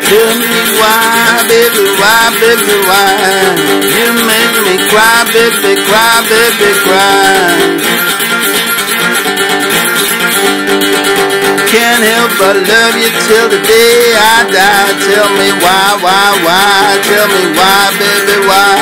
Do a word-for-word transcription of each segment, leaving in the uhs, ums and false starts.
Tell me why, baby, why, baby, why you make me cry, baby, cry, baby, cry. Can't help but love you till the day I die. Tell me why, why, why, tell me why, baby, why.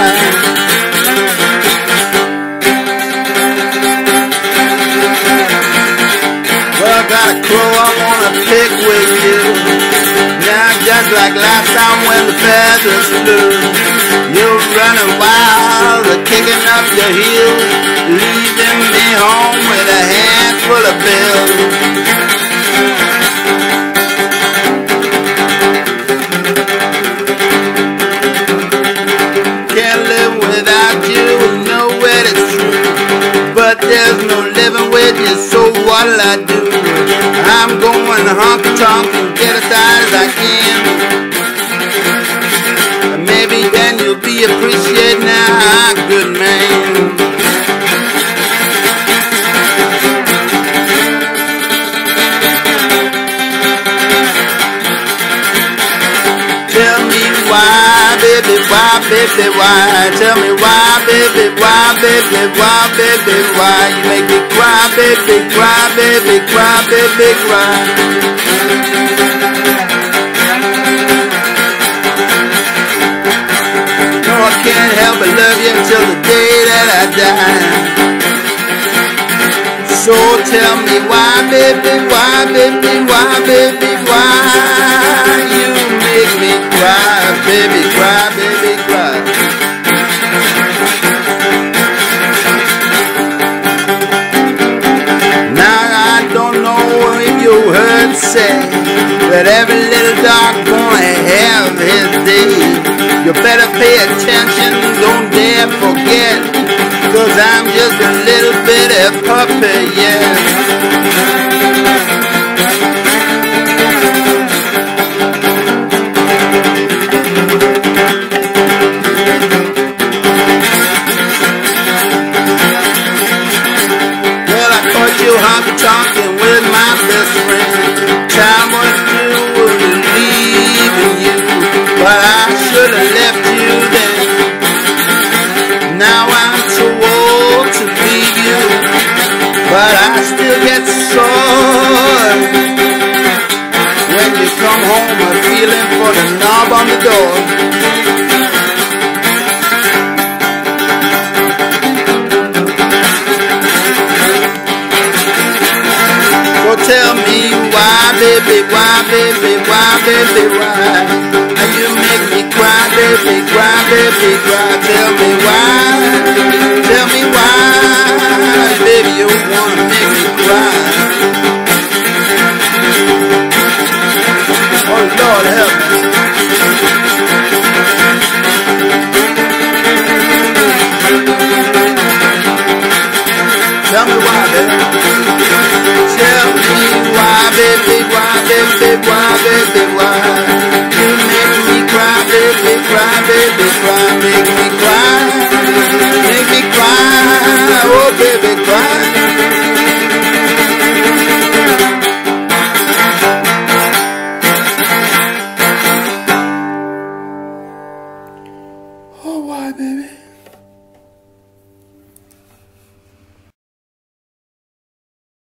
Well, I got a crow I wanna pick with you. Now just like last time when the feathers flew, you're running wild, kicking up your heels, leaving me home with a handful of bills. Can't live without you, know it is true, but there's no living with you, so what'll I do? I'm going honky-tonk and get as tight as I can. Maybe then you'll be appreciating how good man. Tell me why, baby, why, baby, why? Tell me why, baby, why, baby, why, baby, why? You make me cry, baby, cry, baby, cry, baby, cry. No, I can't help but love you until the day that I die. So tell me why, baby, why, baby, why, baby, why you make me cry, baby, cry, baby, cry. Now I don't know if you heard say that every little dog gonna have his day. You better pay attention, don't dare forget, 'cause I'm just a little bitty puppy, yeah. Well, I caught you honky-tonkin' with my best friend. Time was through leaving you, but I should have left you then. Now I'm too old to leave you, but I still get sore when you come home a feeling for the knob on the door. So tell me why, baby, why, baby, why, baby, why? You make me cry, baby, cry, baby, cry. Tell me why, tell me why, baby, you wanna make me cry. Oh Lord, help me. Tell me why, baby. Tell me why, baby, why, baby, why, baby, why? You make me cry, baby, cry, baby, cry, make me cry, make me cry, oh baby, cry. Oh, why, baby?